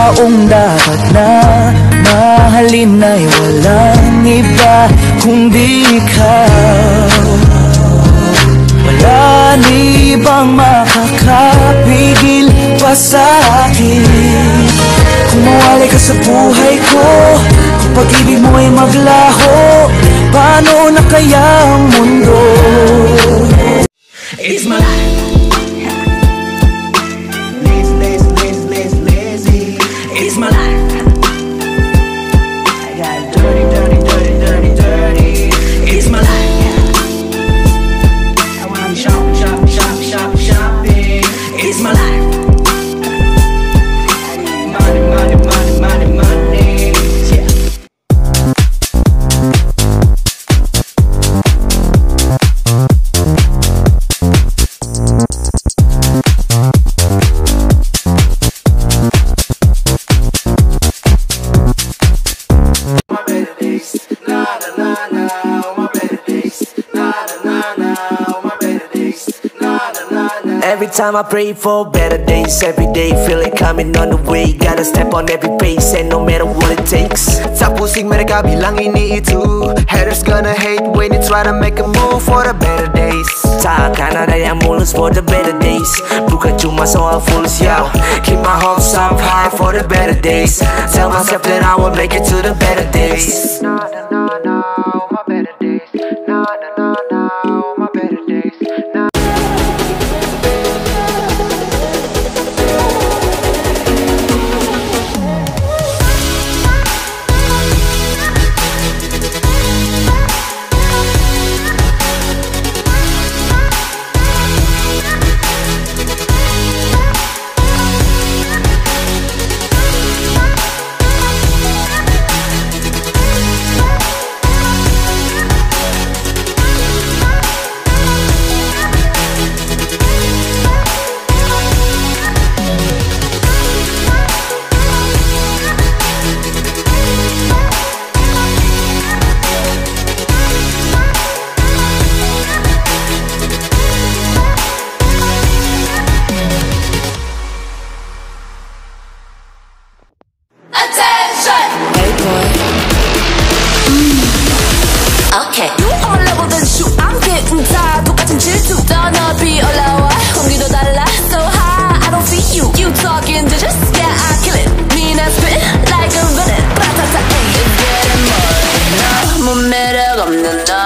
taong dapat na mahalin ay walang iba kundi ikaw. Wala ni bang makakapigil pa sa akin kung mawalay ka sa buhay ko, kung pag-ibig mo ay maglaho, paano na kaya ang mundo? It's my life. It's my life. I got dirty, dirty, dirty, dirty, dirty. It's my life. I wanna shop, shop, shop, shop, shopping. It's my life. I need money, money, money, money, money. Yeah. Every time I pray for better days, every day feel it coming on the way. Gotta step on every pace and no matter what it takes. Sa pusing mereka bilang ini itu, haters gonna hate when you try to make a move for the better days. Tak akan ada yang mulus for the better days. Bukan cuma soal fulus, yo. Keep my hopes up high for the better days. Tell myself that I will make it to the better days. No, no, no, no, my better days. No, no, no, no, my better days. No. Okay. You on level then shoot. I'm getting tired. 똑같은 질투. 더 높이 올라와. 공기도 달라. So high. I don't see you. You talking to just yeah I kill it. Mean I spit like a villain. Ba-ta-ta. It's getting more. 너무 매력 없는 너.